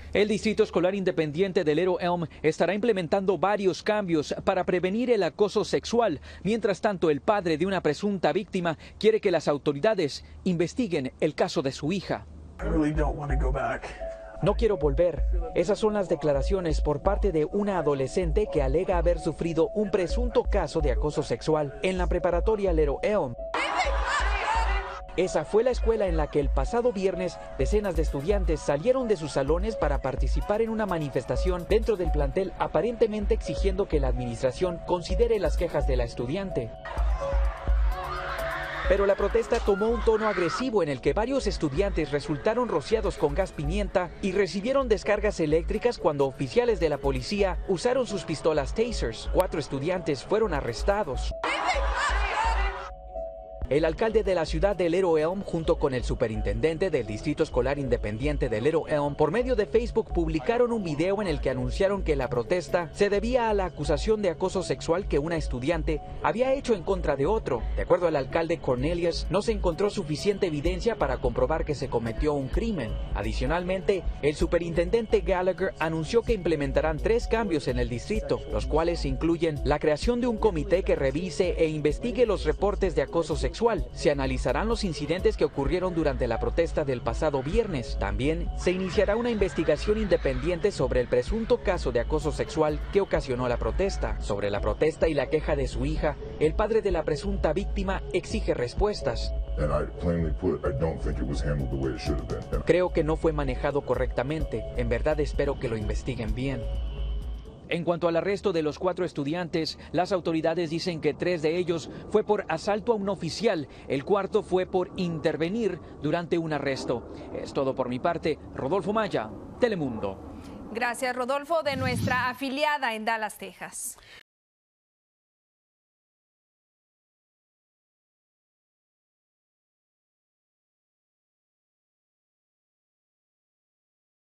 El Distrito Escolar Independiente de Little Elm estará implementando varios cambios para prevenir el acoso sexual. Mientras tanto, el padre de una presunta víctima quiere que las autoridades investiguen el caso de su hija. No quiero volver. Esas son las declaraciones por parte de una adolescente que alega haber sufrido un presunto caso de acoso sexual en la preparatoria Little Elm. Esa fue la escuela en la que el pasado viernes decenas de estudiantes salieron de sus salones para participar en una manifestación dentro del plantel, aparentemente exigiendo que la administración considere las quejas de la estudiante. Pero la protesta tomó un tono agresivo en el que varios estudiantes resultaron rociados con gas pimienta y recibieron descargas eléctricas cuando oficiales de la policía usaron sus pistolas tasers. 4 estudiantes fueron arrestados. El alcalde de la ciudad de Little Elm, junto con el superintendente del Distrito Escolar Independiente de Little Elm, por medio de Facebook publicaron un video en el que anunciaron que la protesta se debía a la acusación de acoso sexual que una estudiante había hecho en contra de otro. De acuerdo al alcalde Cornelius, no se encontró suficiente evidencia para comprobar que se cometió un crimen. Adicionalmente, el superintendente Gallagher anunció que implementarán 3 cambios en el distrito, los cuales incluyen la creación de un comité que revise e investigue los reportes de acoso sexual. Se analizarán los incidentes que ocurrieron durante la protesta del pasado viernes. También se iniciará una investigación independiente sobre el presunto caso de acoso sexual que ocasionó la protesta. Sobre la protesta y la queja de su hija, el padre de la presunta víctima exige respuestas. Creo que no fue manejado correctamente. En verdad espero que lo investiguen bien. En cuanto al arresto de los 4 estudiantes, las autoridades dicen que 3 de ellos fue por asalto a un oficial, el 4º fue por intervenir durante un arresto. Es todo por mi parte. Rodolfo Maya, Telemundo. Gracias, Rodolfo, de nuestra afiliada en Dallas, Texas.